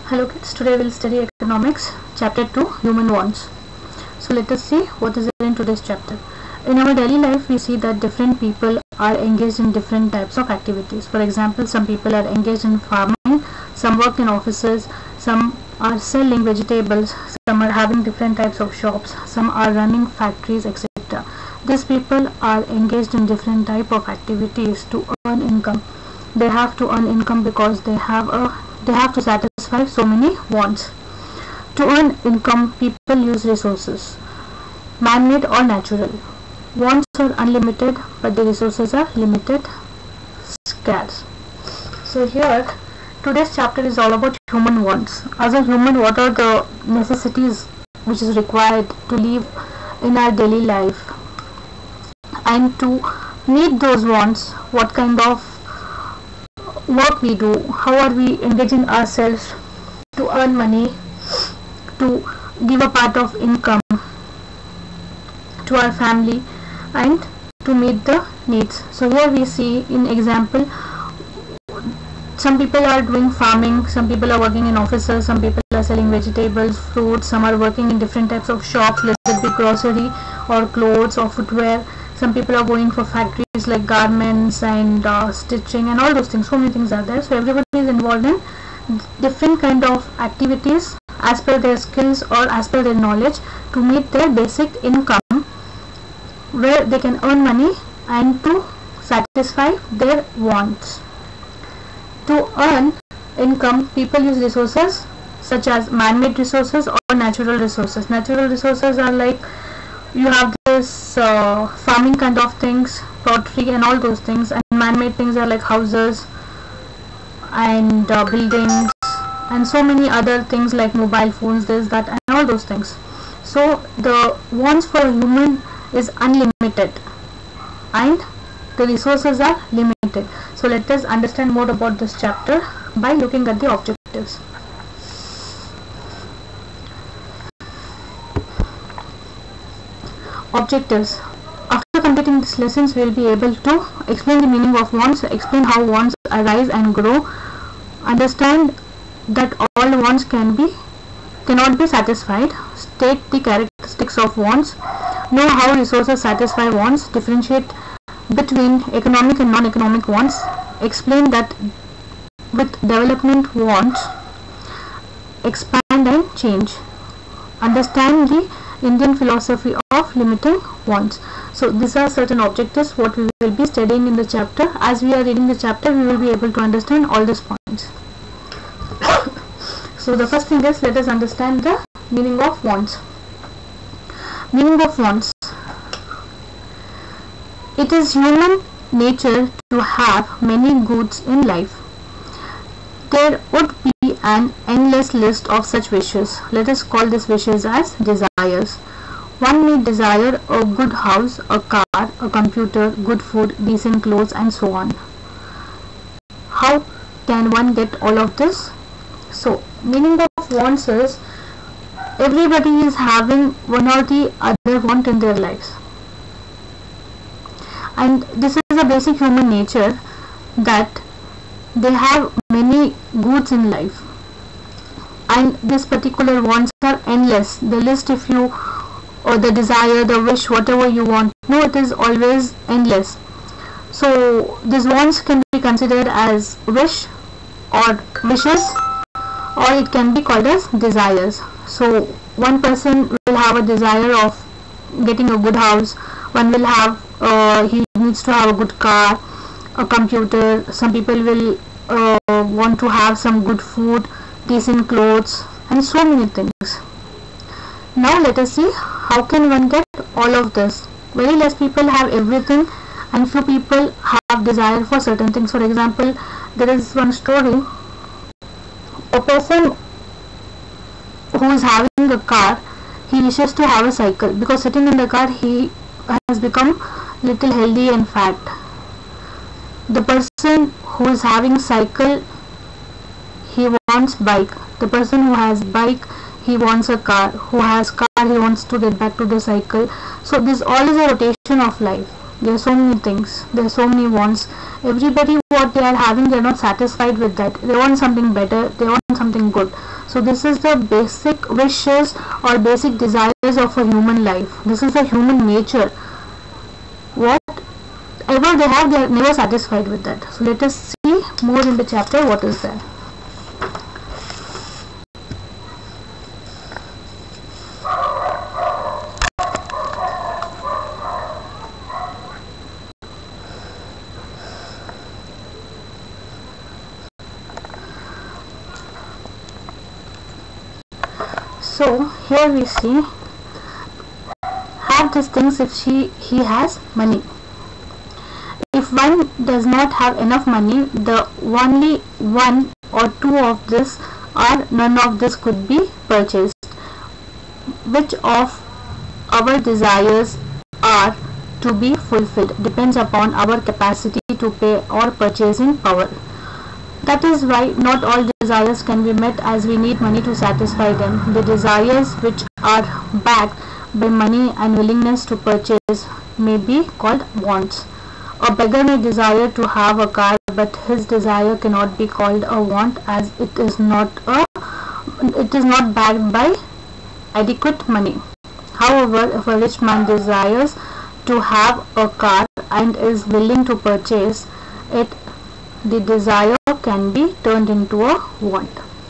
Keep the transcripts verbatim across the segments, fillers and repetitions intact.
Hello kids, today we'll study economics chapter two, human wants. So let us see what is there in today's chapter. In our daily life we see that different people are engaged in different types of activities. For example, some people are engaged in farming, some work in offices, some are selling vegetables, some are having different types of shops, some are running factories, et cetera. These people are engaged in different type of activities to earn income. They have to earn income because they have a they have to satisfy so many wants. To earn income, people use resources, man-made or natural. Wants are unlimited, but the resources are limited, scarce. So here, today's chapter is all about human wants. As a human, what are the necessities which is required to live in our daily life, and to meet those wants, what kind of work we do, how are we engaging ourselves to earn money, to give a part of income to our family, and to meet the needs. So here we see in example, some people are doing farming, some people are working in offices, some people are selling vegetables, fruits, some are working in different types of shops, let it be grocery or clothes or footwear. Some people are going for factories like garments and uh, stitching and all those things. So many things are there. So everybody is involved in different kind of activities as per their skills or as per their knowledge to meet their basic income, where they can earn money and to satisfy their wants. To earn income, people use resources such as man-made resources or natural resources. Natural resources are like you have this uh, farming kind of things, pottery and all those things, and man-made things are like houses and uh, buildings and so many other things like mobile phones, this, that and all those things. So the wants for a human is unlimited and the resources are limited. So let us understand more about this chapter by looking at the objectives. Objectives. After completing these lessons, we will be able to explain the meaning of wants, explain how wants arise and grow, understand that all wants can be cannot be satisfied, state the characteristics of wants, know how resources satisfy wants, differentiate between economic and non-economic wants, explain that with development wants expand and change, understand the Indian philosophy of limiting wants. So these are certain objectives what we will be studying in the chapter. As we are reading the chapter, we will be able to understand all these points. So the first thing is, let us understand the meaning of wants. Meaning of wants. It is human nature to have many goods in life. There would be an endless list of such wishes. Let us call these wishes as desires. One may desire a good house, a car, a computer, good food, decent clothes and so on. How can one get all of this? So, meaning of wants is everybody is having one or the other want in their lives. And this is a basic human nature that they have many goods in life, and this particular wants are endless. The list, if you or the desire, the wish, whatever you want, no, it is always endless. So these wants can be considered as wish or wishes, or it can be called as desires. So one person will have a desire of getting a good house, one will have uh, he needs to have a good car, a computer, some people will uh, want to have some good food, decent clothes and so many things. Now let us see how can one get all of this. Very less people have everything and few people have desire for certain things. For example, there is one story, a person who is having a car, he wishes to have a cycle because sitting in the car he has become little healthy and fat. The person who is having cycle, he wants bike. The person who has bike, he wants a car. Who has car, he wants to get back to the cycle. So this all is a rotation of life. There are so many things, there are so many wants. Everybody, what they are having, they are not satisfied with that. They want something better, they want something good. So this is the basic wishes or basic desires of a human life. This is the human nature. Whatever they have, they are never satisfied with that. So let us see more in the chapter what is there. So here we see, have these things if she he has money. If one does not have enough money, the only one or two of this or none of this could be purchased. Which of our desires are to be fulfilled depends upon our capacity to pay or purchasing power. That is why not all desires can be met, as we need money to satisfy them. The desires which are backed by money and willingness to purchase may be called wants. A beggar may desire to have a car, but his desire cannot be called a want, as it is not a it is not backed by adequate money. However, if a rich man desires to have a car and is willing to purchase it, the desire can be turned into a want.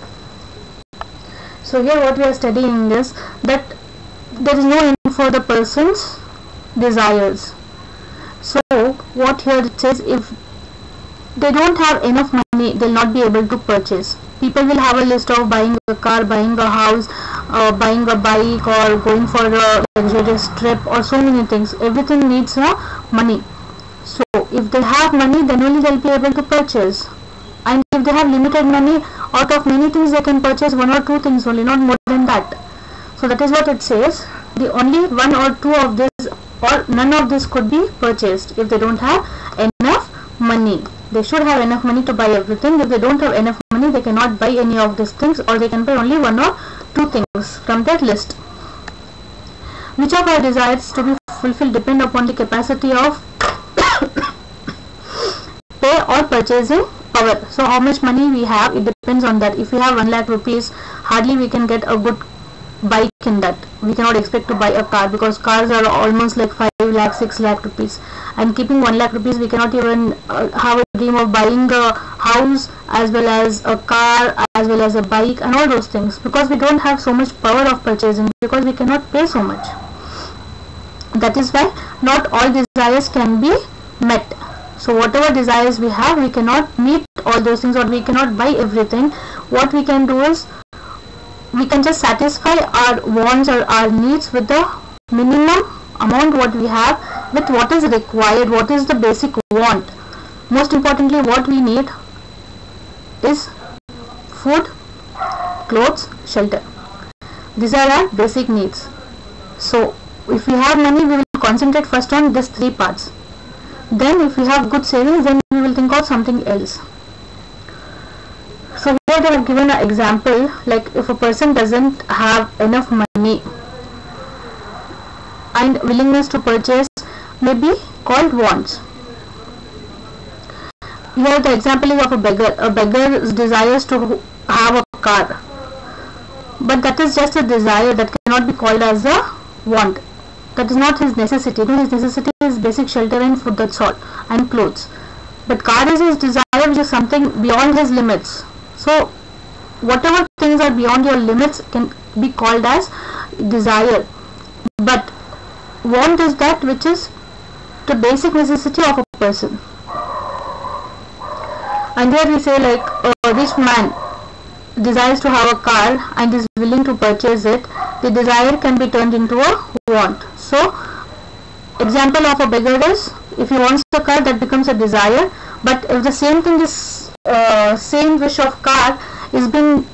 So here what we are studying is that there is no end for the person's desires. So what here it says, if they don't have enough money, they will not be able to purchase. People will have a list of buying a car, buying a house, uh, buying a bike, or going for a luxurious trip, or so many things. Everything needs uh, money. So if they have money, then only they will be able to purchase. And if they have limited money, out of many things they can purchase one or two things only, not more than that. So that is what it says. The only one or two of this or none of this could be purchased if they don't have enough money. They should have enough money to buy everything. If they don't have enough money, they cannot buy any of these things, or they can buy only one or two things from that list. Which of our desires to be fulfilled depend upon the capacity of pay or purchasing power. So how much money we have, it depends on that. If we have one lakh rupees, hardly we can get a good bike in that. We cannot expect to buy a car, because cars are almost like five lakh, six lakh rupees. And keeping one lakh rupees, we cannot even uh, have a dream of buying a house as well as a car as well as a bike and all those things, because we don't have so much power of purchasing, because we cannot pay so much. That is why not all desires can be met. So whatever desires we have, we cannot meet all those things, or we cannot buy everything. What we can do is, we can just satisfy our wants or our needs with the minimum amount what we have, with what is required, what is the basic want. Most importantly, what we need is food, clothes, shelter. These are our basic needs. So if we have money, we will concentrate first on these three parts. Then if we have good savings, then we will think of something else. So here they have given an example, like if a person doesn't have enough money and willingness to purchase may be called wants. Here the example is of a beggar. A beggar desires to have a car, but that is just a desire, that cannot be called as a want. That is not his necessity. His necessity is basic shelter and food, that's all, and clothes. But car is his desire, which is something beyond his limits. So whatever things are beyond your limits can be called as desire. But want is that which is the basic necessity of a person. And here we say, like a rich man desires to have a car and is willing to purchase it, the desire can be turned into a want. So example of a beggar is, if he wants a car, that becomes a desire. But if the same thing is uh, same wish of car is being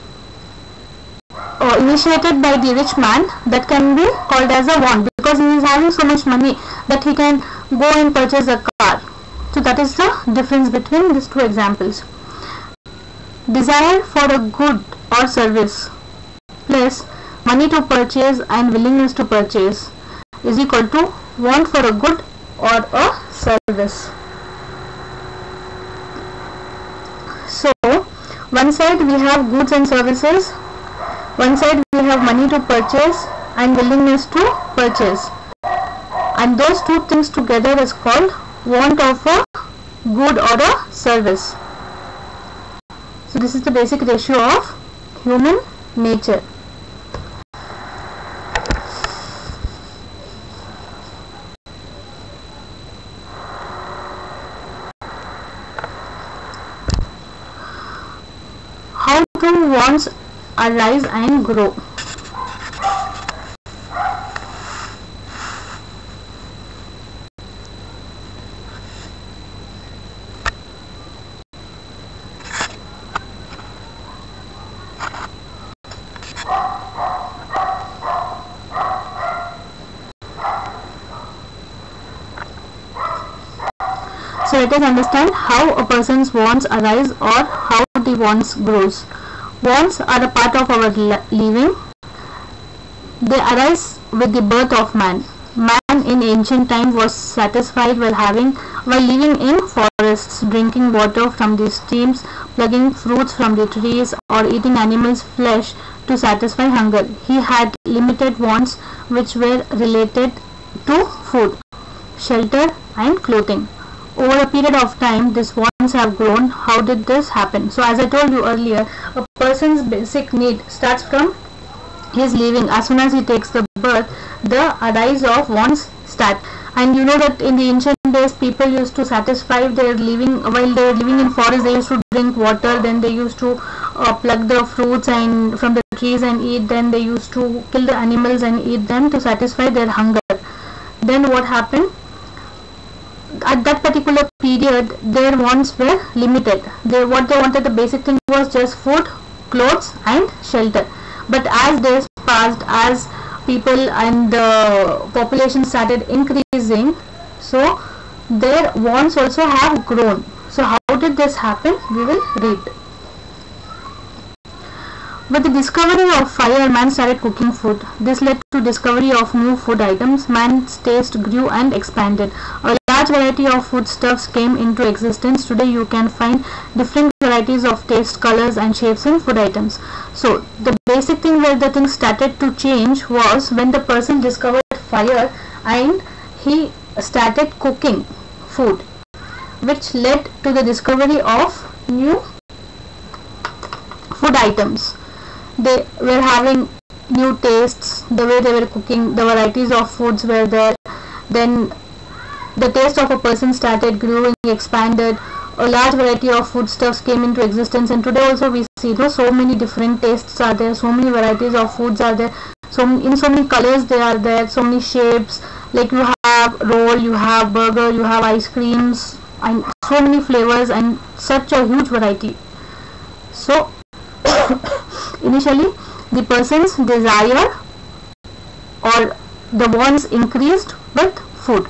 uh, initiated by the rich man, that can be called as a want, because he is having so much money that he can go and purchase a car. So that is the difference between these two examples. Desire for a good or service plus money to purchase and willingness to purchase is equal to want for a good or a service. So One side we have goods and services, one side we have money to purchase and willingness to purchase, and those two things together is called want of a good or a service. So this is the basic ratio of human nature. How do wants arise and grow? So let us understand how a person's wants arise or how the wants grows. Wants are a part of our living. They arise with the birth of man. Man in ancient time was satisfied while having while living in forests, drinking water from the streams, plucking fruits from the trees, or eating animals' flesh to satisfy hunger. He had limited wants which were related to food, shelter, and clothing. Over a period of time, these wants have grown. How did this happen? So as I told you earlier, a person's basic need starts from his living. As soon as he takes the birth, the arise of wants start. And you know that in the ancient days, people used to satisfy their living while they were living in forest. They used to drink water, then they used to uh, pluck the fruits and from the trees and eat. Then they used to kill the animals and eat them to satisfy their hunger. Then what happened? At that particular period, their wants were limited. They what they wanted, the basic thing was just food, clothes, and shelter. But as days passed, as people and the population started increasing, so their wants also have grown. So how did this happen? We will read. With the discovery of fire, man started cooking food. This led to discovery of new food items. Man's taste grew and expanded. A large variety of foodstuffs came into existence. Today you can find different varieties of taste, colors, and shapes in food items. So the basic thing where the things started to change was when the person discovered fire and he started cooking food, which led to the discovery of new food items. They were having new tastes, the way they were cooking, the varieties of foods were there. Then the taste of a person started growing, expanded. A large variety of foodstuffs came into existence, and today also we see no, so many different tastes are there, so many varieties of foods are there, so in so many colors they are there, so many shapes. Like you have roll, you have burger, you have ice creams, and so many flavors and such a huge variety. So initially the person's desire or the wants increased with food.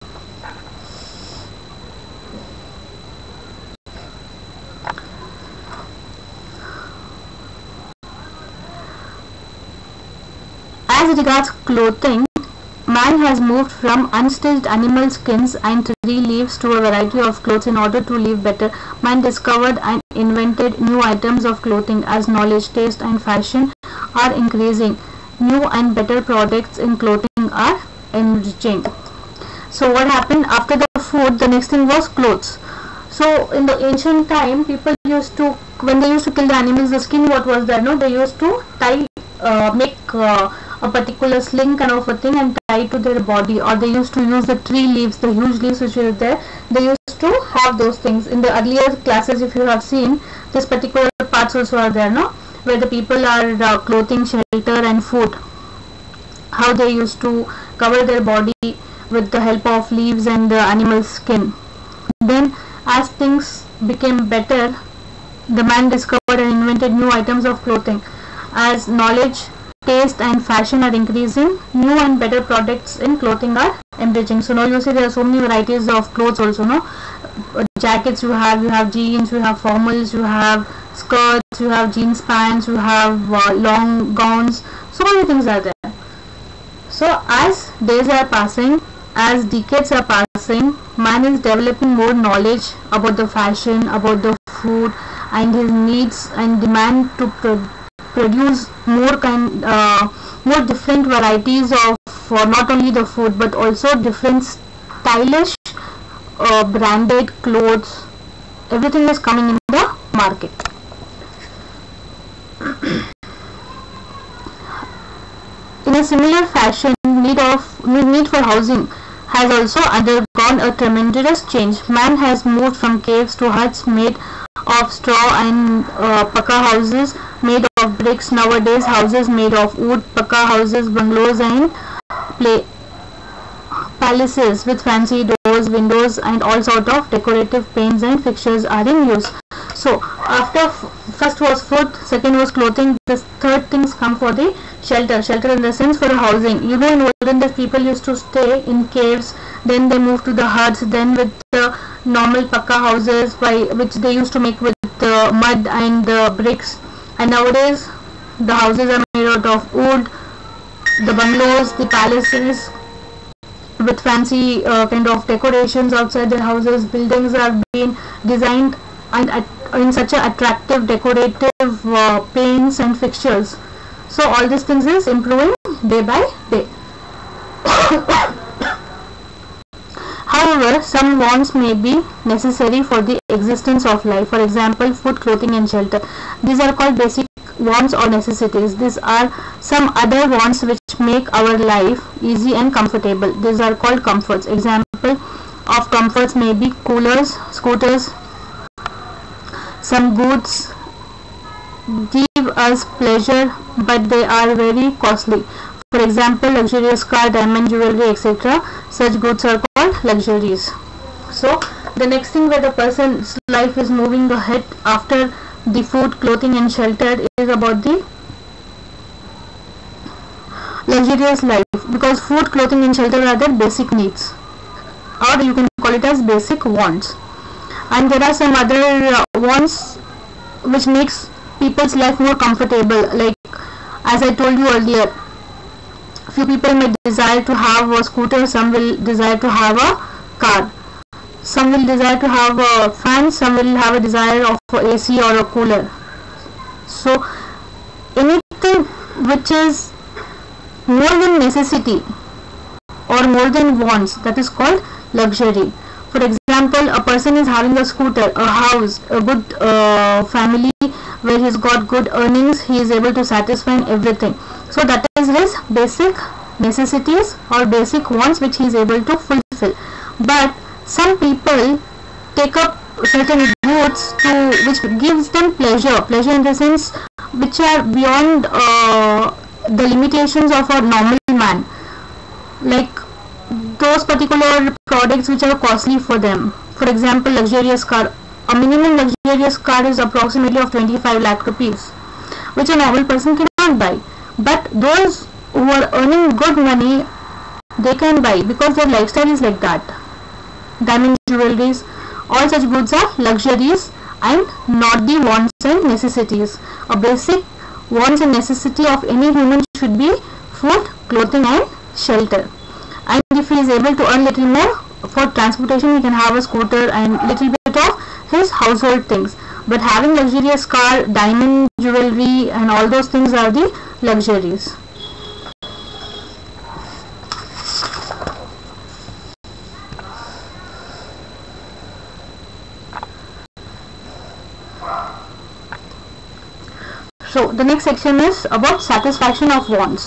As regards clothing, man has moved from unstitched animal skins and tree leaves to a variety of clothes in order to live better. Man discovered and invented new items of clothing. As knowledge, taste, and fashion are increasing, new and better products in clothing are emerging. So what happened after the food? The next thing was clothes. So in the ancient time, people used to, when they used to kill the animals, the skin what was there, no, they used to tie, uh, make uh, a particular sling kind of a thing and tie to their body, or they used to use the tree leaves, the huge leaves which were there. They used to have those things. In the earlier classes, if you have seen, this particular parts also are there, no, where the people are uh, clothing, shelter, and food. How they used to cover their body with the help of leaves and the animal skin. Then, as things became better, the man discovered and invented new items of clothing. As knowledge, taste, and fashion are increasing, new and better products in clothing are emerging. So now you see there are so many varieties of clothes also, no? Jackets you have, you have jeans, you have formals, you have skirts, you have jeans pants, you have uh, long gowns, so many things are there. So as days are passing, as decades are passing, man is developing more knowledge about the fashion, about the food, and his needs and demand to pro produce more kind uh, more different varieties of uh, not only the food but also different stylish uh, branded clothes. Everything is coming in the market. In a similar fashion, need of need for housing has also undergone a tremendous change. Man has moved from caves to huts made of straw and uh, pakka houses made of bricks. Nowadays, houses made of wood, pakka houses, bungalows, and play palaces with fancy doors, windows, and all sort of decorative paints and fixtures are in use. So, after first was food, second was clothing, the third things come for the shelter. Shelter in the sense for the housing. You know, in olden days people used to stay in caves, then they moved to the huts, then with the normal pakka houses by which they used to make with the mud and the bricks, and nowadays the houses are made out of wood, the bungalows, the palaces with fancy uh, kind of decorations outside their houses. Buildings are being designed and at, in such a attractive decorative uh, paints and fixtures. So all these things is improving day by day. However, some wants may be necessary for the existence of life. For example, food, clothing and shelter. These are called basic wants or necessities. These are some other wants which make our life easy and comfortable. These are called comforts. Example of comforts may be coolers, scooters. Some goods give us pleasure but they are very costly. For example, luxurious car, diamond jewelry, et cetera. Such goods are called luxuries. So the next thing where the person's life is moving ahead after the food, clothing and shelter is about the luxurious life, because food, clothing and shelter are their basic needs, or you can call it as basic wants. And there are some other uh, wants which makes people's life more comfortable, like as I told you earlier, few people may desire to have a scooter, some will desire to have a car, some will desire to have a fan, some will have a desire of a A C or a cooler. So anything which is more than necessity or more than wants, that is called luxury. For example, a person is having a scooter, a house, a good uh, family where he's got good earnings, he is able to satisfy everything. So that is his basic necessities or basic wants which he is able to fulfill. But some people take up certain goods to which gives them pleasure, pleasure in the sense which are beyond uh, the limitations of a normal man, like those particular products which are costly for them. For example, luxurious car. A minimum luxurious car is approximately of twenty-five lakh rupees, which a normal person cannot buy. But those who are earning good money, they can buy because their lifestyle is like that. Diamond jewelries, all such goods are luxuries and not the wants and necessities. A basic wants and necessity of any human should be food, clothing and shelter. And if he is able to earn little more for transportation, he can have a scooter and little bit of his household things. But having luxurious car, diamond jewelry and all those things are the luxuries. So the next section is about satisfaction of wants.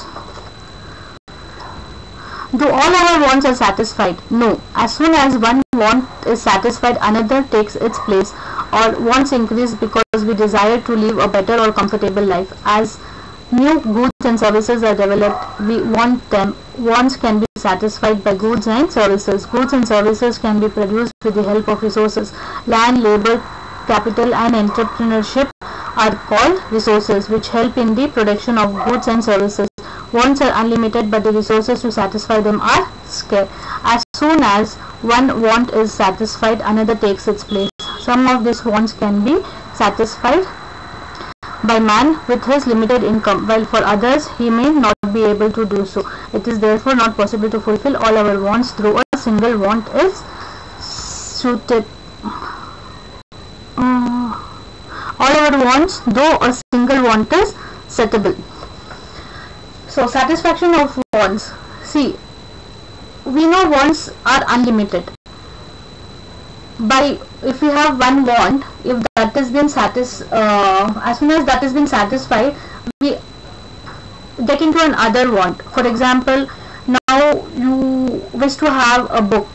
Do all our wants are satisfied? No. As soon as one want is satisfied, another takes its place, or wants increase because we desire to live a better or comfortable life. As new goods and services are developed, we want them. Wants can be satisfied by goods and services. Goods and services can be produced with the help of resources. Land, labor, capital and entrepreneurship are called resources which help in the production of goods and services. Wants are unlimited, but the resources to satisfy them are scarce. As soon as one want is satisfied, another takes its place. Some of these wants can be satisfied by man with his limited income, while for others he may not be able to do so. It is therefore not possible to fulfill all our wants through a single want is suited. Uh, more wants, though a single want is settable. So satisfaction of wants. See, we know wants are unlimited. By if we have one want, if that has been satis uh, as soon as that has been satisfied, we get into another want. For example, now you wish to have a book.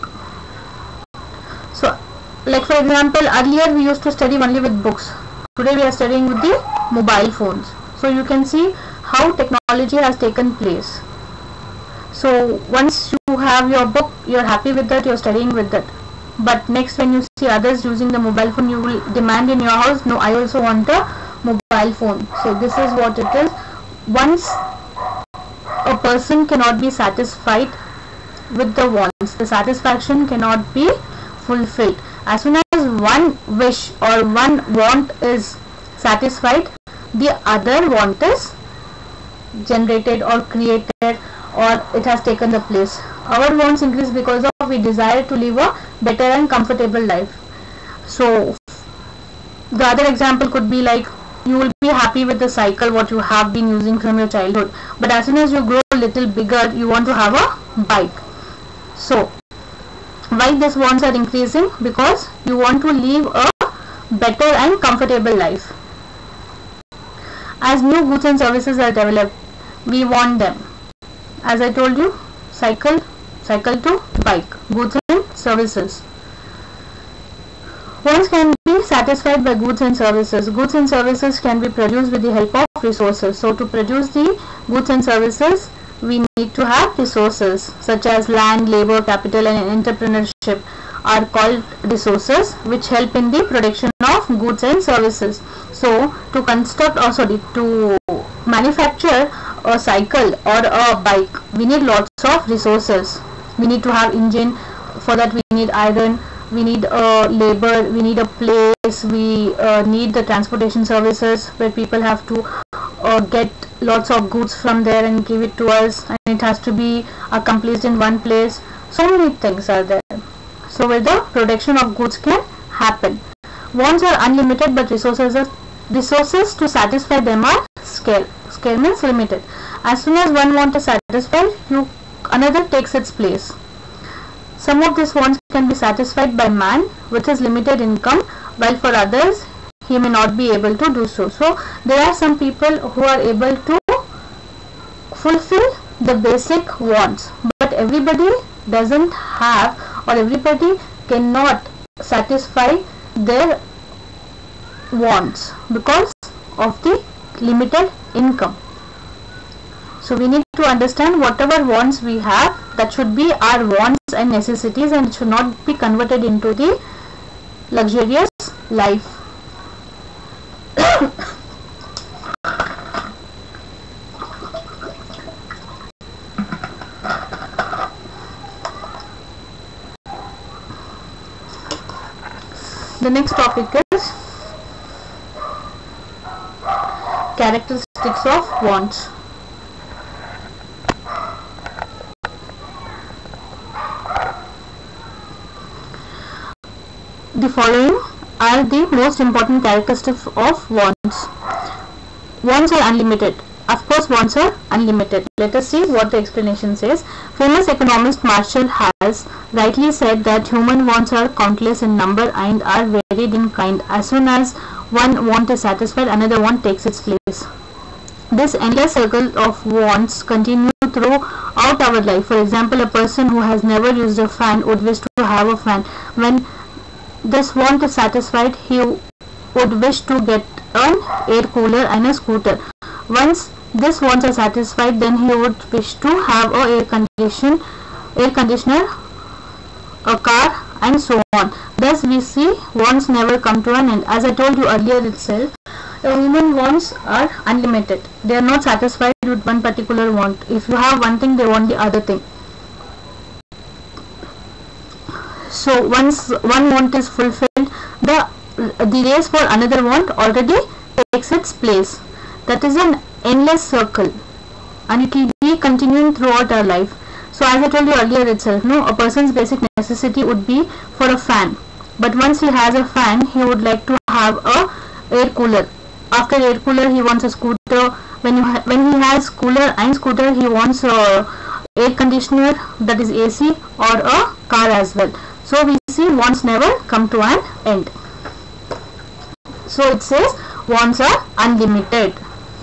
So like for example, earlier we used to study only with books. Today we are studying with the mobile phones. So you can see how technology has taken place. So once you have your book, you are happy with that, you are studying with that. But next, when you see others using the mobile phone, you will demand in your house, no, I also want a mobile phone. So this is what it is. Once a person cannot be satisfied with the wants, the satisfaction cannot be fulfilled. As soon as one wish or one want is satisfied, the other want is generated or created, or it has taken the place. Our wants increase because of we desire to live a better and comfortable life. So the other example could be like, you will be happy with the cycle what you have been using from your childhood, but as soon as you grow a little bigger, you want to have a bike. So why these wants are increasing? Because you want to live a better and comfortable life. As new goods and services are developed, we want them. As I told you, cycle, cycle to bike, goods and services. Wants can be satisfied by goods and services. Goods and services can be produced with the help of resources. So to produce the goods and services, we need to have resources such as land, labor, capital and entrepreneurship are called resources which help in the production of goods and services. So to construct or sorry to manufacture a cycle or a bike, we need lots of resources. We need to have engine, for that we need iron, we need a labor, we need a place, we uh, need the transportation services where people have to uh, get lots of goods from there and give it to us, and it has to be accomplished in one place. So many things are there. So where the production of goods can happen. Wants are unlimited, but resources are resources to satisfy them are scarce. Scarce means limited. As soon as one want is satisfied, you another takes its place. Some of these wants can be satisfied by man with his limited income, while for others he may not be able to do so. So there are some people who are able to fulfill the basic wants, but everybody doesn't have, or everybody cannot satisfy their wants because of the limited income. So we need to understand whatever wants we have, that should be our wants and necessities, and it should not be converted into the luxurious life. The next topic is characteristics of wants. The following are the most important characteristics of wants. Wants are unlimited. Of course, wants are unlimited. Let us see what the explanation says. Famous economist Marshall has rightly said that human wants are countless in number and are varied in kind. As soon as one want is satisfied, another want takes its place. This endless circle of wants continue throughout our life. For example, a person who has never used a fan would wish to have a fan. When this want is satisfied, he would wish to get an air cooler and a scooter. Once this wants are satisfied, then he would wish to have a air condition, air conditioner, a car, and so on. Thus we see wants never come to an end. As I told you earlier itself, human wants are unlimited. They are not satisfied with one particular want. If you have one thing, they want the other thing. So once one want is fulfilled, the the race for another want already takes its place. That is an endless circle, and it will be continuing throughout our life. So as I told you earlier itself, no, a person's basic necessity would be for a fan, but once he has a fan, he would like to have a air cooler. after air cooler he wants a scooter. When you when he has cooler and scooter, he wants a air conditioner, that is A C, or a car as well. So we see wants never come to an end. So it says wants are unlimited.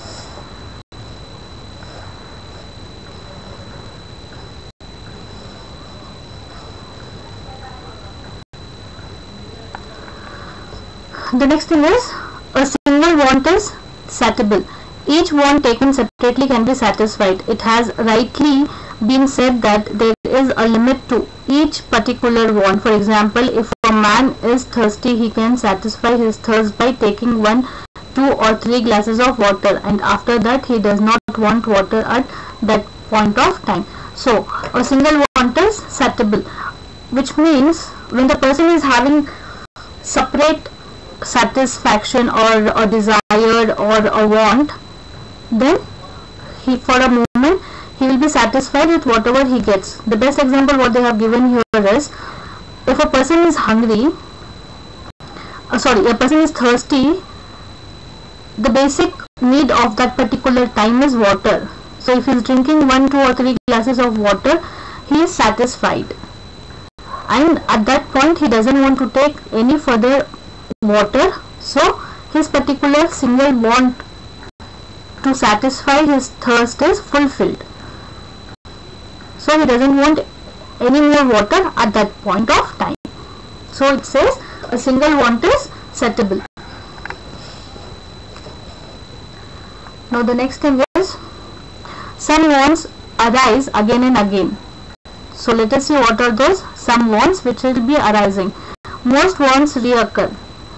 The next thing is a single want is satiable. Each want taken separately can be satisfied. It has rightly been said that there is a limit to each particular want. For example, if a man is thirsty, he can satisfy his thirst by taking one, two or three glasses of water, and after that he does not want water at that point of time. So a single want is satiable, which means when the person is having separate satisfaction or a desire or a want, then he for a moment he will be satisfied with whatever he gets. The best example what they have given here is, if a person is hungry, uh, sorry, a person is thirsty, the basic need of that particular time is water. So if he is drinking one, two or three glasses of water, he is satisfied, and at that point he doesn't want to take any further water. So his particular single want to satisfy his thirst is fulfilled. So he doesn't want any more water at that point of time. So it says a single want is satiable. Now the next thing is, some wants arise again and again. So let us see what are those some wants which will be arising. Most wants reoccur.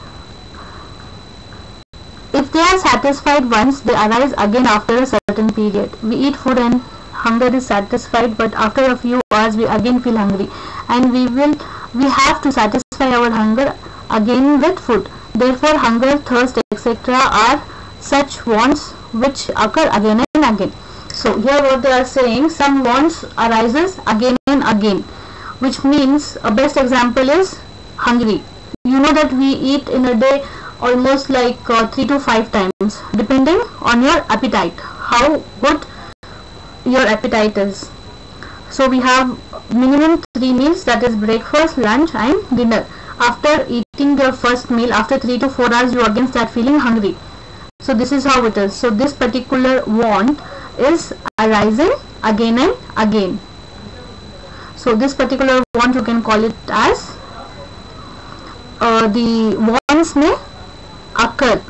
If they are satisfied once, they arise again after a certain period. We eat food and hunger is satisfied, but after a few hours we again feel hungry, and we will we have to satisfy our hunger again with food. Therefore hunger, thirst, et cetera are such wants which occur again and again. So here what they are saying, some wants arises again and again, which means a best example is hungry. You know that we eat in a day almost like uh, three to five times, depending on your appetite, how good your appetite is. So we have minimum three meals, that is breakfast, lunch and dinner. After eating your first meal, after three to four hours you again start feeling hungry. So this is how it is. So this particular want is arising again and again. So this particular want you can call it as uh, the wants may occur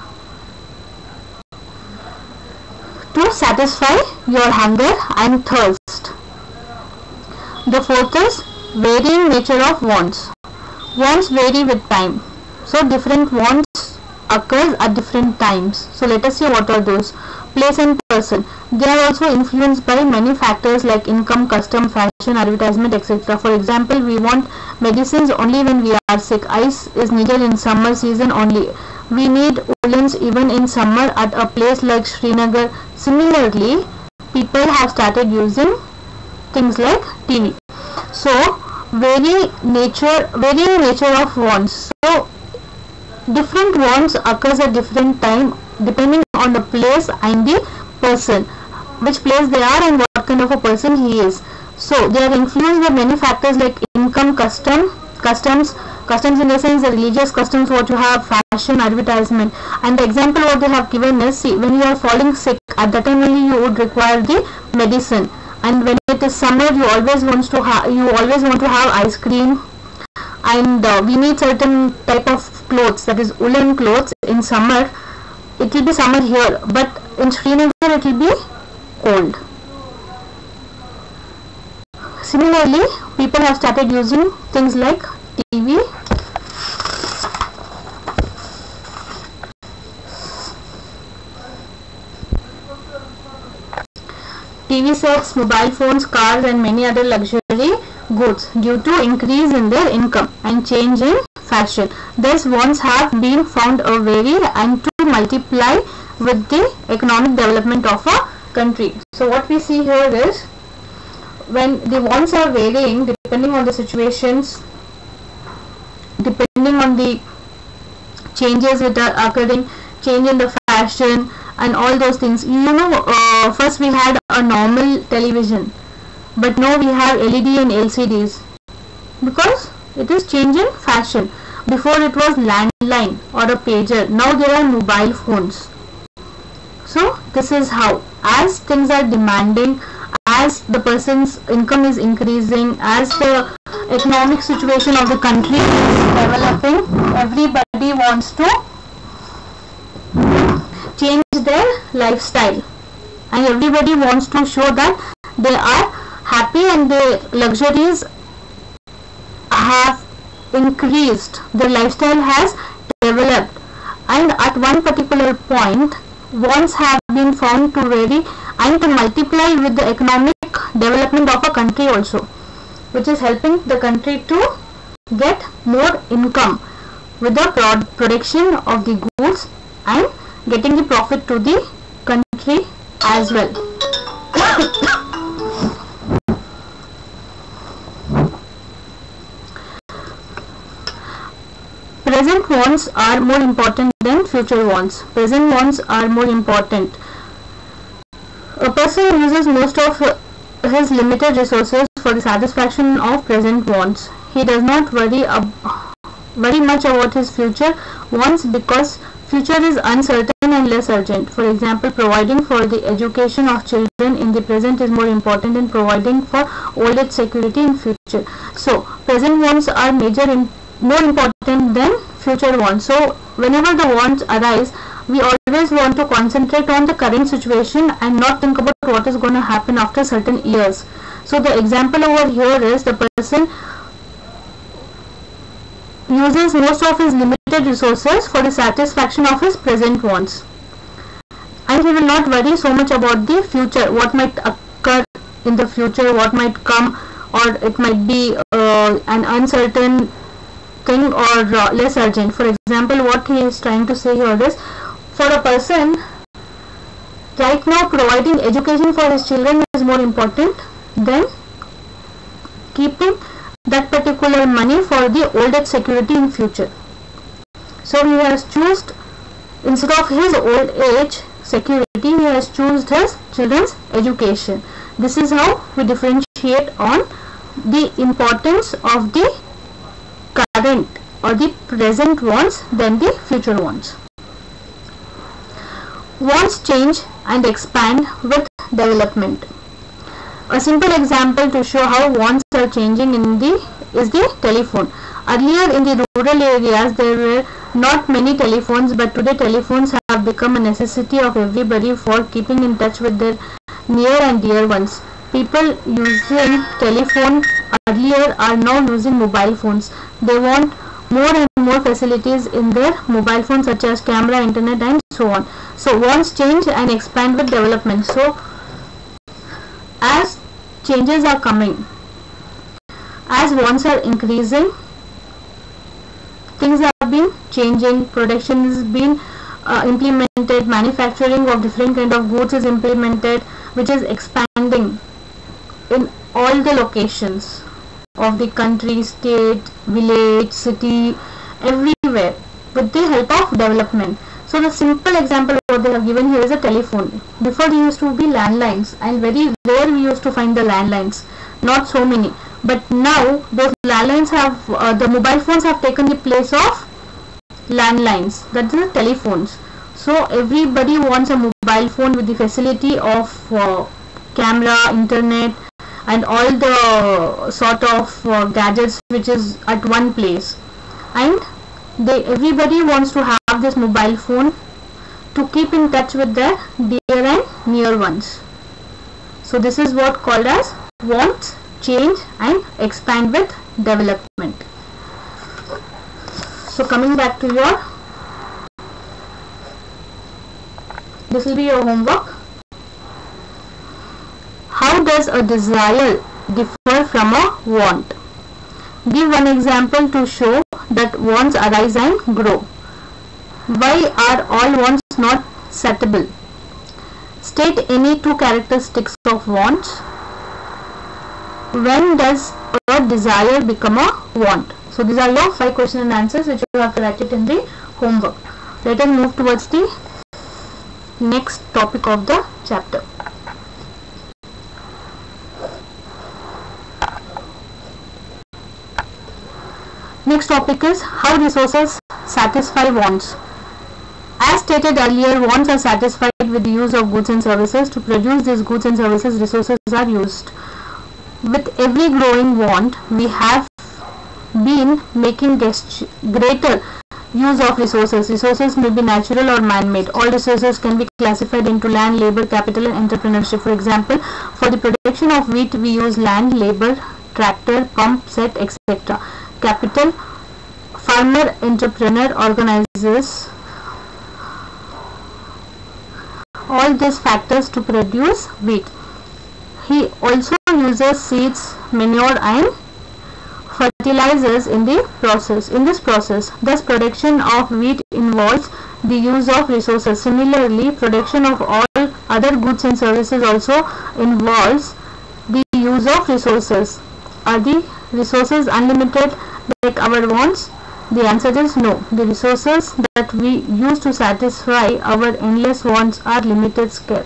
to satisfy your hunger and thirst. The fourth is varying nature of wants. Wants vary with time. So different wants occurs at different times. So let us see what are those. Place and person. They are also influenced by many factors like income, custom, fashion, advertisement, et cetera. For example, we want medicines only when we are sick. Ice is needed in summer season only. We need woolens even in summer at a place like Srinagar. Similarly, people have started using things like T V. So, vary nature, varying nature of wants. So, different wants occurs at different time depending on the place and the person, which place they are and what kind of a person he is. So, they are influenced by many factors like income, custom, customs, customs in the sense the religious customs what you have, fashion, advertisement. And the example what they have given is, see, when you are falling sick, at that time only you would require the medicine, and when it is summer you always wants to have you always want to have ice cream, and uh, we need certain type of clothes, that is woolen clothes. In summer it will be summer here, but in Srinagar it will be cold. Similarly, people have started using things like T V, T V sets, mobile phones, cars and many other luxury goods due to increase in their income and change in fashion. Thus wants have been found a vary and to multiply with the economic development of a country. So what we see here is, when the wants are varying depending on the situations, depending on the changes that are occurring, change in the fashion and all those things. You know, uh, first we had a normal television, but now we have L E D and L C Ds because it is changing fashion. Before it was landline or a pager, now there are mobile phones. So this is how, as things are demanding, as the person's income is increasing, as the economic situation of the country is developing, everybody wants to change their lifestyle and everybody wants to show that they are happy and their luxuries have increased, their lifestyle has developed, and at one particular point wants have been found to vary and to multiply with the economic development of a country also, which is helping the country to get more income with the prod production of the goods and getting the profit to the country as well. Present wants are more important than future wants. Present wants are more important. A person uses most of his limited resources for the satisfaction of present wants. He does not worry ab very much about his future wants because future is uncertain and less urgent. For example, providing for the education of children in the present is more important than providing for old age security in future. So, present wants are major in more important than future wants. So, whenever the wants arise, we always want to concentrate on the current situation and not think about what is going to happen after certain years. So, the example over here is the person uses most of his limited resources for the satisfaction of his present wants, and he will not worry so much about the future, what might occur in the future, what might come, or it might be uh, an uncertain thing or uh, less urgent. For example, what he is trying to say here is, for a person right now, providing education for his children is more important than keeping that particular money for the old age security in future. So he has chosen, instead of his old age security, he has chosen his children's education. This is how we differentiate on the importance of the current or the present wants than the future wants. Wants change and expand with development. A simple example to show how wants are changing in the is the telephone. Earlier in the rural areas there were not many telephones, but today telephones have become a necessity of everybody for keeping in touch with their near and dear ones. People using telephone earlier are now using mobile phones. They want more and more facilities in their mobile phones, such as camera, internet, and so on. So wants change and expand with development. So as changes are coming, as wants are increasing, things have been changing, production has been uh, implemented, manufacturing of different kind of goods is implemented, which is expanding in all the locations of the country, state, village, city, everywhere with the help of development. So the simple example what they have given here is a telephone. Before there used to be landlines, and very rare we used to find the landlines, not so many. But now those landlines have, uh, the mobile phones have taken the place of landlines, that is the telephones. So everybody wants a mobile phone with the facility of uh, camera, internet, and all the sort of uh, gadgets which is at one place, and they everybody wants to have this mobile phone to keep in touch with their dear and near ones. So this is what called as wants change and expand with development. So coming back to your, this will be your homework. How does a desire differ from a want? Give one example to show that wants arise and grow. Why are all wants not satable? State any two characteristics of wants. When does a desire become a want? So these are your five question and answers which you have to write it in the homework. Let us move towards the next topic of the chapter. Next topic is how resources satisfy wants. As stated earlier, wants are satisfied with the use of goods and services. To produce these goods and services, resources are used. With every growing want, we have been making greater use of resources. Resources may be natural or man-made. All resources can be classified into land, labor, capital and entrepreneurship. For example, for the production of wheat, we use land, labor, tractor, pump set, et cetera. Capital, farmer, entrepreneur organizes all these factors to produce wheat. He also uses seeds, manure and fertilizers in the process. In this process, thus production of wheat involves the use of resources. Similarly, production of all other goods and services also involves the use of resources. Are the resources unlimited like our wants? The answer is no. The resources that we use to satisfy our endless wants are limited scale.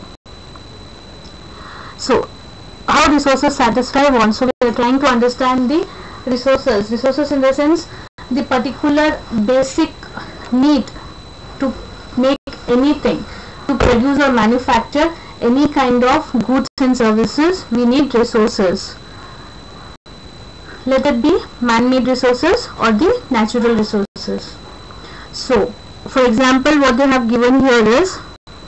So, how resources satisfy wants? So, we are trying to understand the resources. Resources in the sense, the particular basic need to make anything, to produce or manufacture any kind of goods and services, we need resources. Let it be man-made resources or the natural resources. So, for example, what they have given here is,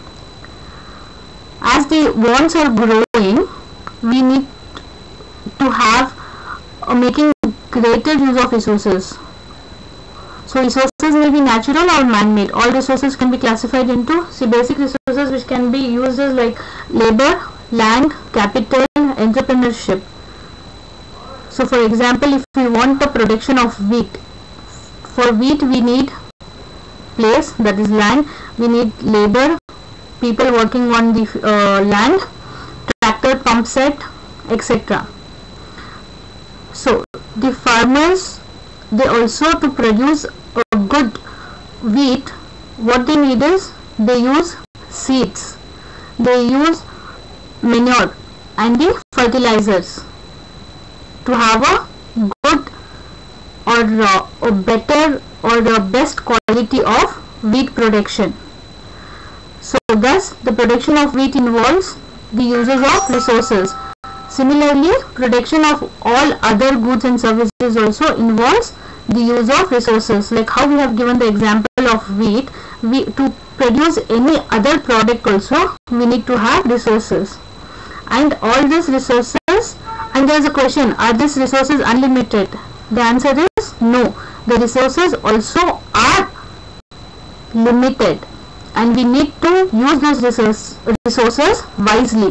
as the wants are growing, we need to have uh, making greater use of resources. So, resources may be natural or man-made. All resources can be classified into, see, basic resources which can be used as like labor, land, capital, entrepreneurship. So, for example, if we want the production of wheat, for wheat we need place, that is land, we need labor, people working on the uh, land, tractor, pump set, et cetera. So, the farmers, they also, to produce a good wheat, what they need is, they use seeds, they use manure and the fertilizers to have a good or uh, a better or the best quality of wheat production. So thus the production of wheat involves the uses of resources. Similarly, production of all other goods and services also involves the use of resources. Like how we have given the example of wheat, we to produce any other product also we need to have resources, and all these resources. And there is a question, are these resources unlimited? The answer is no. The resources also are limited and we need to use those resource, resources wisely.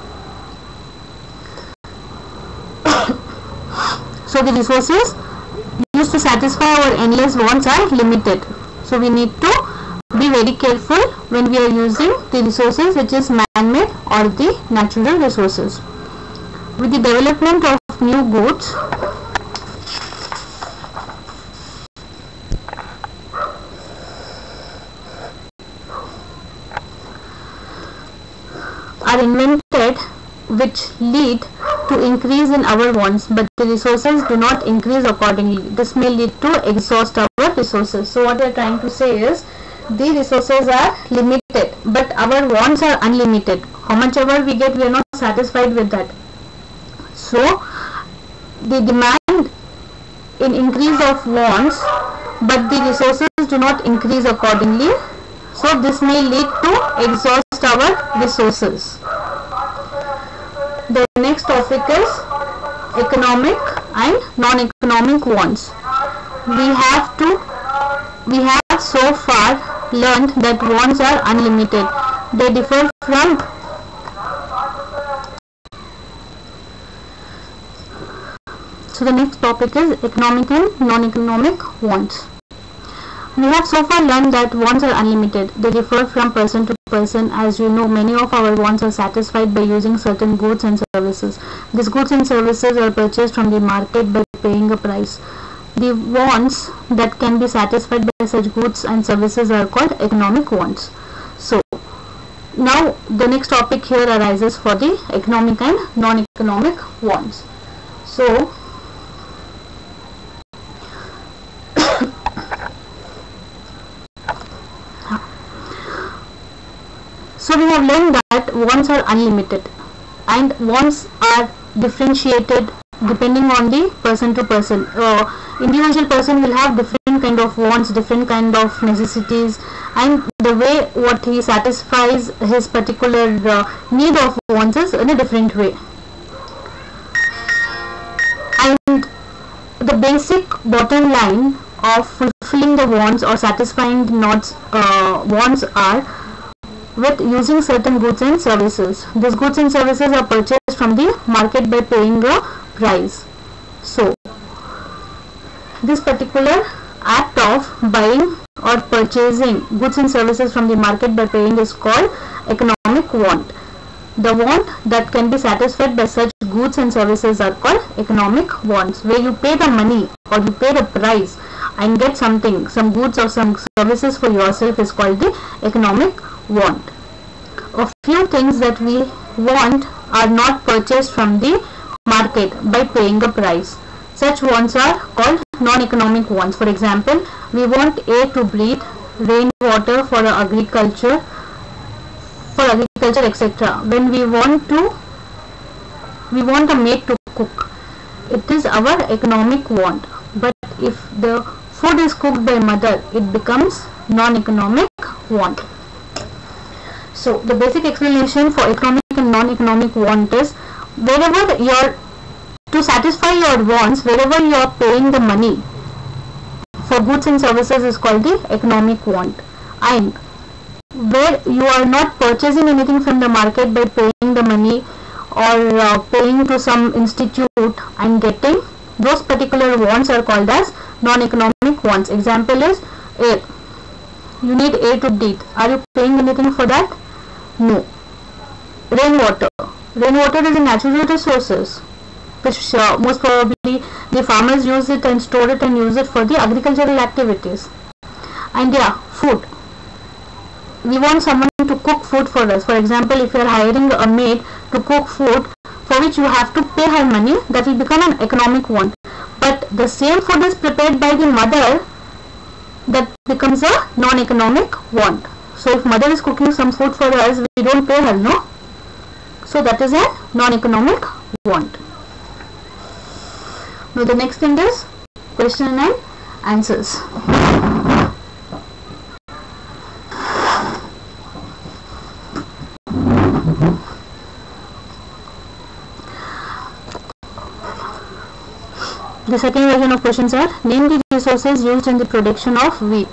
So the resources used to satisfy our endless wants are limited. So we need to be very careful when we are using the resources which is man-made or the natural resources. With the development of new goods, are invented which lead to increase in our wants, but the resources do not increase accordingly. This may lead to exhaust our resources. So what we are trying to say is, the resources are limited but our wants are unlimited. How much ever we get, we are not satisfied with that. So the demand in increase of wants, but the resources do not increase accordingly. So this may lead to exhaust our resources. The next topic is economic and non-economic wants. We have to, we have so far learned that wants are unlimited. They differ from So the next topic is economic and non-economic wants. We have so far learned that wants are unlimited. They differ from person to person. As you know, many of our wants are satisfied by using certain goods and services. These goods and services are purchased from the market by paying a price. The wants that can be satisfied by such goods and services are called economic wants. So, Now the next topic here arises for the economic and non-economic wants. So so we have learned that wants are unlimited and wants are differentiated depending on the person to person. Uh, individual person will have different kind of wants, different kind of necessities, and the way what he satisfies his particular uh, need of wants is in a different way. And the basic bottom line of fulfilling the wants or satisfying the nots, uh, wants are with using certain goods and services. These goods and services are purchased from the market by paying a price. So this particular act of buying or purchasing goods and services from the market by paying is called economic want. The want that can be satisfied by such goods and services are called economic wants. Where you pay the money or you pay the price and get something, some goods or some services for yourself is called the economic want. A few things that we want are not purchased from the market by paying a price. Such wants are called non-economic wants. For example, we want air to breathe, rainwater for agriculture, for agriculture, et cetera. When we want to, we want a maid to cook. It is our economic want. But if the food is cooked by mother, it becomes non-economic want. So the basic explanation for economic and non-economic want is wherever you are to satisfy your wants, wherever you are paying the money for goods and services is called the economic want, and where you are not purchasing anything from the market by paying the money or uh, paying to some institute and getting, those particular wants are called as non-economic wants. Example is air. You need air to breathe. Are you paying anything for that? No. Rainwater. Rainwater is a natural resources which uh, most probably the farmers use it and store it and use it for the agricultural activities. And yeah, food. We want someone to cook food for us. For example, if you are hiring a maid to cook food for which you have to pay her money, that will become an economic want. But the same food is prepared by the mother, that becomes a non-economic want. So if mother is cooking some food for us, we don't pay her, no? So that is a non-economic want. Now the next thing is question and answers. The second version of questions are: name the resources used in the production of wheat.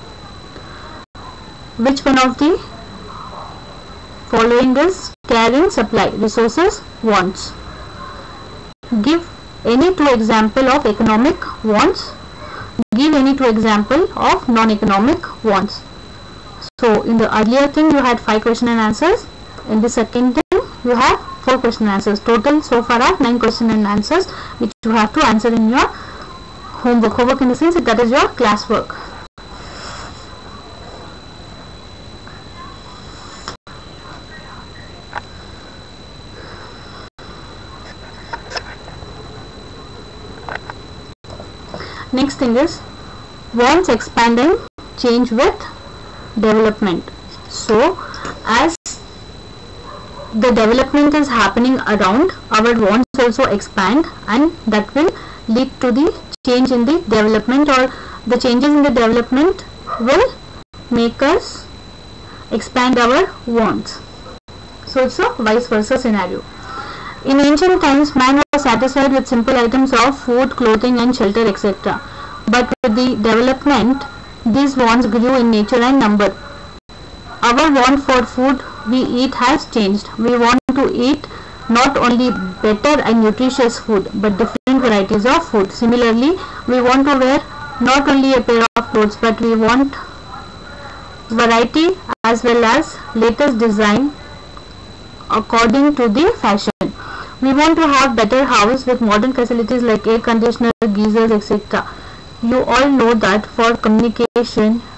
Which one of the following is carrying supply? Resources, wants. Give any two example of economic wants. Give any two example of non-economic wants. So in the earlier thing you had five question and answers. In the second thing you have four question and answers. Total so far are nine question and answers which you have to answer in your homework. Homework in the sense that is your classwork. Next thing is wants expand and change with development. So as the development is happening around, our wants also expand, and that will lead to the change in the development, or the changes in the development will make us expand our wants. So it's a vice versa scenario. In ancient times, man was satisfied with simple items of food, clothing and shelter, et cetera. But with the development, these wants grew in nature and number. Our want for food we eat has changed. We want to eat not only better and nutritious food, but different varieties of food. Similarly, we want to wear not only a pair of clothes, but we want variety as well as latest design according to the fashion. We want to have better house with modern facilities like air conditioner, geysers, et cetera. You all know that for communication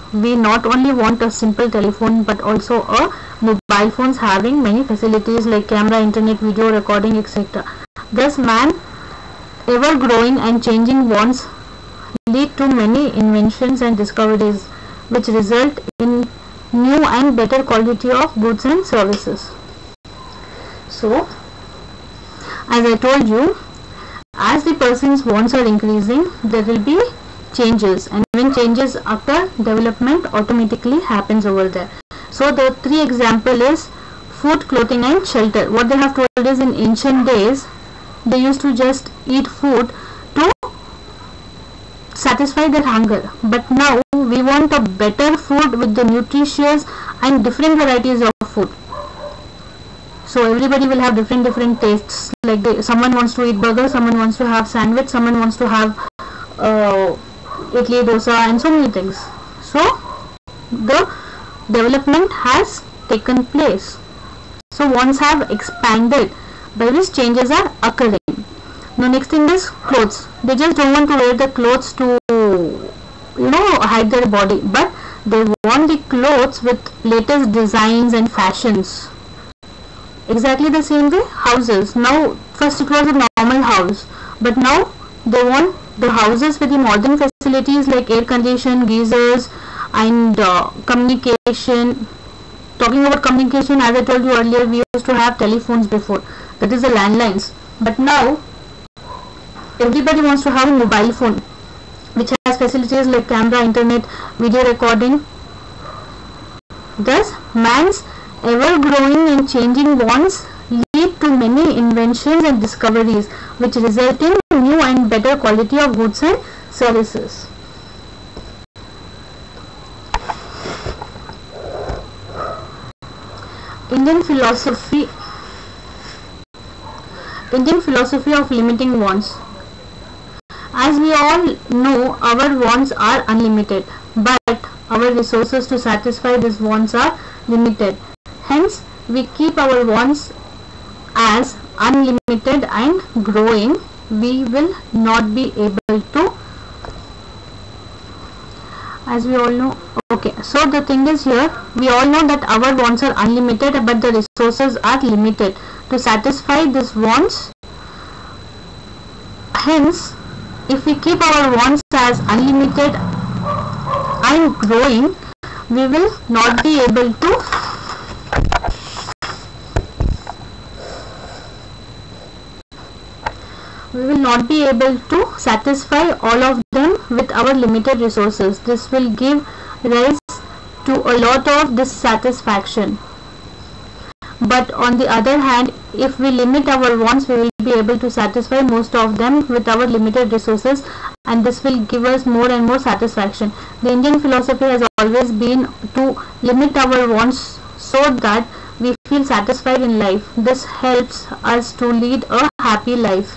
we not only want a simple telephone but also a mobile phones having many facilities like camera, internet, video recording, et cetera. Thus, man ever growing and changing wants lead to many inventions and discoveries which result in new and better quality of goods and services. So, as I told you, as the person's wants are increasing, there will be changes, and when changes occur, development automatically happens over there. So the three example is food, clothing and shelter. What they have told is, in ancient days they used to just eat food to satisfy their hunger, but now we want a better food with the nutritious and different varieties of food. So everybody will have different different tastes, like they, someone wants to eat burger, someone wants to have sandwich, someone wants to have uh, idli, dosa and so many things. So the development has taken place. So wants have expanded, by which changes are occurring. Now next thing is clothes. They just don't want to wear the clothes to, you know, hide their body, but they want the clothes with latest designs and fashions. Exactly the same way houses. Now first it was a normal house, but now they want the houses with the modern facilities like air condition, geysers and uh, communication. Talking about communication, as I told you earlier, we used to have telephones before, that is the landlines, but now everybody wants to have a mobile phone which has facilities like camera, internet, video recording. Thus man's ever growing and changing wants lead to many inventions and discoveries which result in new and better quality of goods and services. Indian philosophy Indian philosophy of limiting wants. As we all know, our wants are unlimited, but our resources to satisfy these wants are limited. Hence, we keep our wants as unlimited and growing. We will not be able to, as we all know. Okay, so the thing is here, we all know that our wants are unlimited, but the resources are limited to satisfy these wants. Hence, if we keep our wants as unlimited and growing, we will not be able to we will not be able to satisfy all of them with our limited resources. This will give rise to a lot of dissatisfaction. But on the other hand, if we limit our wants, we will be able to satisfy most of them with our limited resources, and this will give us more and more satisfaction. The Indian philosophy has always been to limit our wants so that we feel satisfied in life. This helps us to lead a happy life,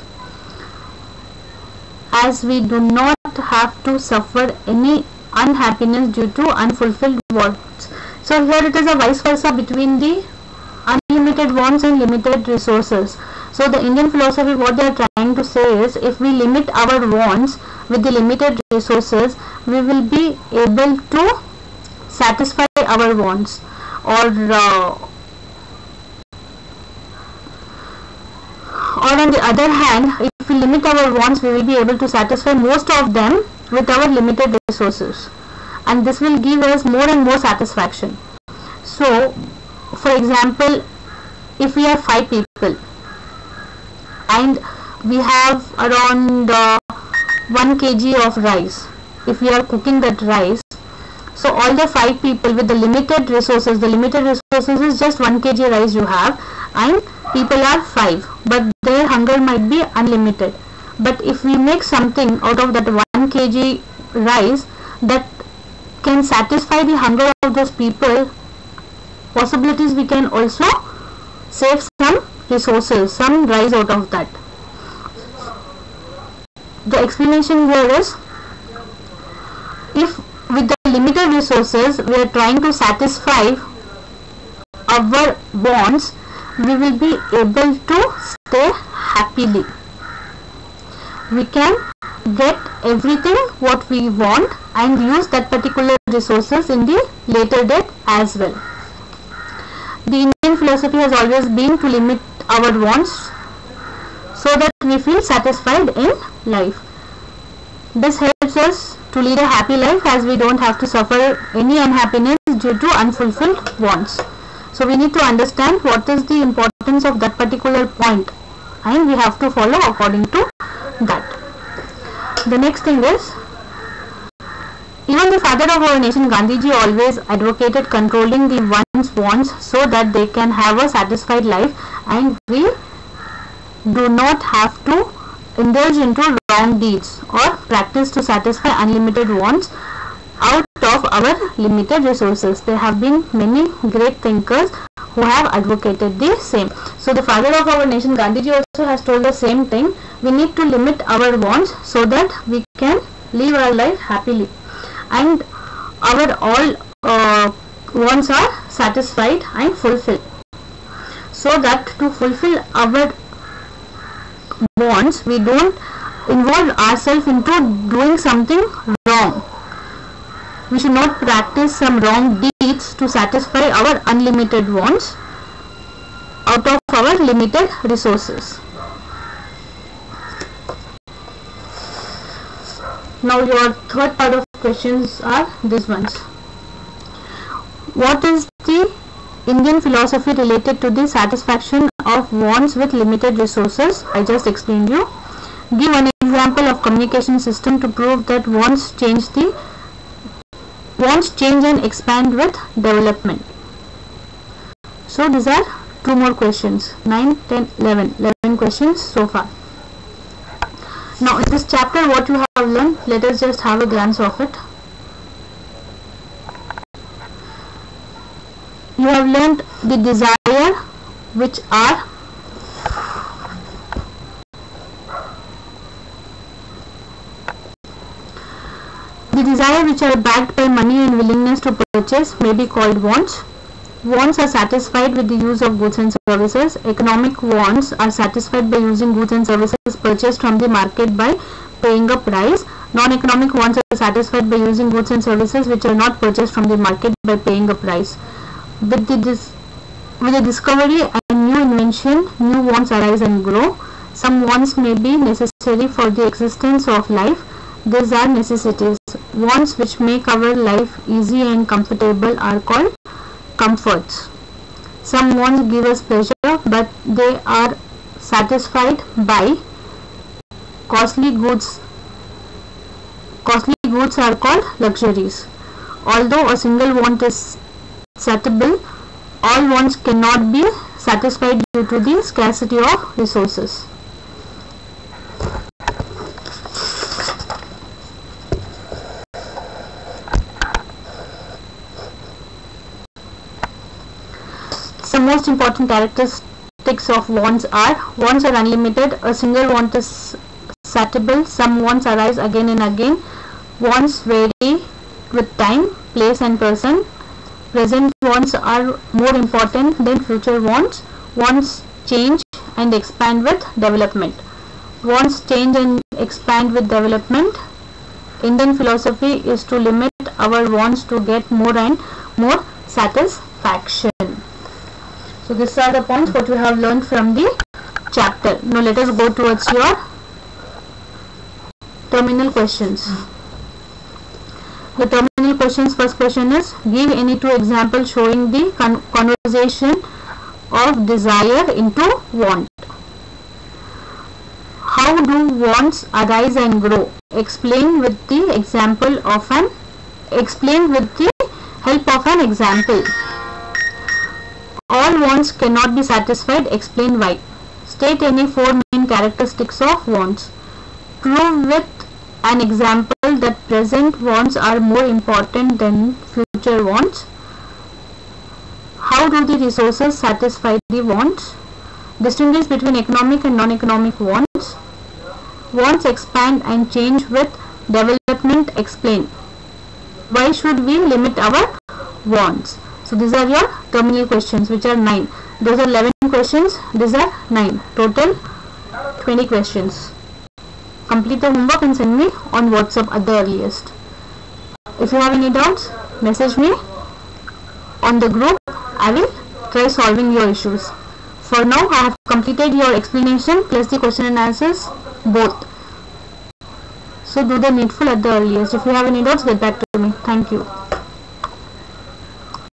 as we do not have to suffer any unhappiness due to unfulfilled wants. So here it is a vice versa between the unlimited wants and limited resources. So the Indian philosophy, what they are trying to say is, if we limit our wants with the limited resources, we will be able to satisfy our wants, or uh, or on the other hand, if we limit our wants, we will be able to satisfy most of them with our limited resources, and this will give us more and more satisfaction. So for example, if we are five people and we have around uh, one kilogram of rice, if we are cooking that rice, so all the five people with the limited resources, the limited resources is just one kilogram rice you have, and people are five, but their hunger might be unlimited. But if we make something out of that one kilogram rice that can satisfy the hunger of those people, possibilities we can also save some resources, some rice out of that. The explanation here is, if with the limited resources we are trying to satisfy our wants, we will be able to stay happily. We can get everything what we want and use that particular resources in the later date as well. The Indian philosophy has always been to limit our wants so that we feel satisfied in life. This helps us to lead a happy life, as we don't have to suffer any unhappiness due to unfulfilled wants. So we need to understand what is the importance of that particular point, and we have to follow according to that. The next thing is, even the father of our nation, Gandhiji, always advocated controlling the one's wants so that they can have a satisfied life, and we do not have to indulge into wrong deeds or practice to satisfy unlimited wants out of our limited resources. There have been many great thinkers who have advocated the same. So the father of our nation, Gandhiji, also has told the same thing. We need to limit our wants so that we can live our life happily, and our all uh, wants are satisfied and fulfilled. So that to fulfill our wants, we don't involve ourselves into doing something wrong. We should not practice some wrong deeds to satisfy our unlimited wants out of our limited resources. Now your third part of questions are these ones. What is the Indian philosophy related to the satisfaction of wants with limited resources? I just explained you. Give an example of communication system to prove that wants change the wants change and expand with development. So these are two more questions, nine, ten, eleven, eleven questions so far. Now in this chapter, what you have learned, let us just have a glance of it. You have learned the desire, which are the desire which are backed by money and willingness to purchase may be called wants. Wants are satisfied with the use of goods and services. Economic wants are satisfied by using goods and services purchased from the market by paying a price. Non-economic wants are satisfied by using goods and services which are not purchased from the market by paying a price. With the, dis with the discovery and new invention, new wants arise and grow. Some wants may be necessary for the existence of life. These are necessities. Wants which make our life easy and comfortable are called comforts. Some wants give us pleasure, but they are satisfied by costly goods. Costly goods are called luxuries. Although a single want is satiable, all wants cannot be satisfied due to the scarcity of resources. Some most important characteristics of wants are: wants are unlimited, a single want is satiable, some wants arise again and again, wants vary with time, place and person, present wants are more important than future wants, wants change and expand with development. Wants change and expand with development. Indian philosophy is to limit our wants to get more and more satisfaction. So these are the points what we have learned from the chapter. Now let us go towards your terminal questions. The terminal questions, first question is, give any two examples showing the con conversation of desire into want. How do wants arise and grow? Explain with the example of an explain with the help of an example. All wants cannot be satisfied. Explain why. State any four main characteristics of wants. Prove with an example that present wants are more important than future wants. How do the resources satisfy the wants? Distinguish between economic and non-economic wants. Wants expand and change with development. Explain. Why should we limit our wants? So these are your terminal questions, which are nine. Those are eleven questions. These are nine. Total twenty questions. Complete the homework and send me on WhatsApp at the earliest. If you have any doubts, message me on the group. I will try solving your issues. For now, I have completed your explanation plus the question and answers both. So do the needful at the earliest. If you have any doubts, get back to me. Thank you.